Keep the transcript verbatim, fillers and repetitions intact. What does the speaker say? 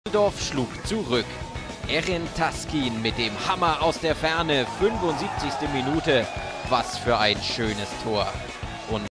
Düsseldorf schlug zurück. Erin Taskin mit dem Hammer aus der Ferne, fünfundsiebzigste Minute. Was für ein schönes Tor.